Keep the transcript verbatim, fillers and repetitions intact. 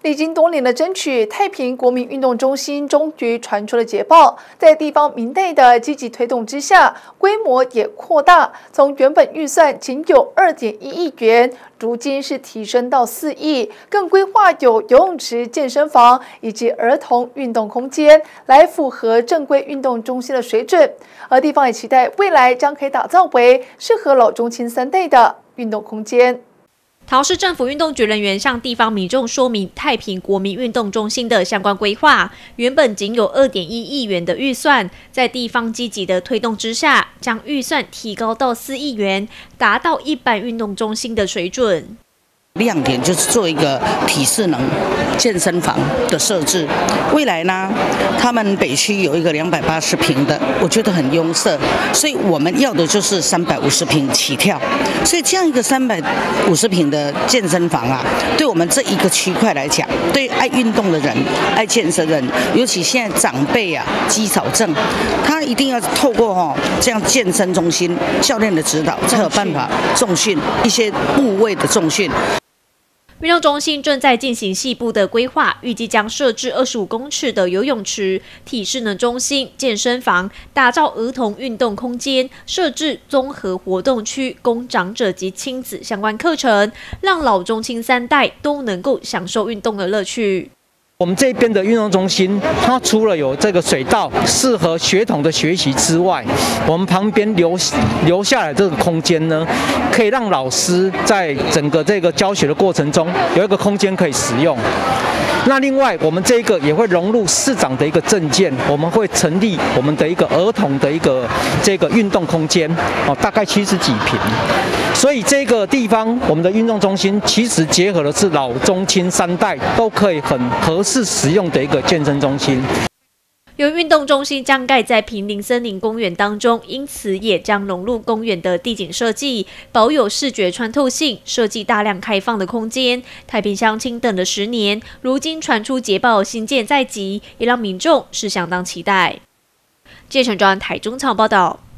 历经多年的争取，太平国民运动中心终于传出了捷报，在地方民内的积极推动之下，规模也扩大，从原本预算仅有 二点一亿元，如今是提升到四亿，更规划有游泳池、健身房以及儿童运动空间，来符合正规运动中心的水准。而地方也期待未来将可以打造为适合老中青三代的运动空间。 桃市政府运动局人员向地方民众说明太平国民运动中心的相关规划，原本仅有 二点一亿元的预算，在地方积极的推动之下，将预算提高到四亿元，达到一般运动中心的水准。 亮点就是做一个体适能健身房的设置。未来呢，他们北区有一个两百八十平的，我觉得很拥塞，所以我们要的就是三百五十平起跳。所以这样一个三百五十平的健身房啊，对我们这一个区块来讲，对爱运动的人、爱健身的人，尤其现在长辈啊、肌少症，他一定要透过哦这样健身中心教练的指导，才有办法重训一些部位的重训。 运动中心正在进行细部的规划，预计将设置二十五公尺的游泳池、体适能中心、健身房，打造儿童运动空间，设置综合活动区，供长者及亲子相关课程，让老中青三代都能够享受运动的乐趣。 我们这边的运动中心，它除了有这个水道适合学童的学习之外，我们旁边留留下来这个空间呢，可以让老师在整个这个教学的过程中有一个空间可以使用。那另外，我们这个也会融入市长的一个政见，我们会成立我们的一个儿童的一个这个运动空间，哦，大概七十几平。所以这个地方，我们的运动中心其实结合的是老中青三代都可以很合适使用的一个健身中心。 由于运动中心将盖在坪林森林公园当中，因此也将融入公园的地景设计，保有视觉穿透性，设计大量开放的空间。太平乡亲等了十年，如今传出捷报新建在即，也让民众是相当期待。记者陈庄台中采访报道。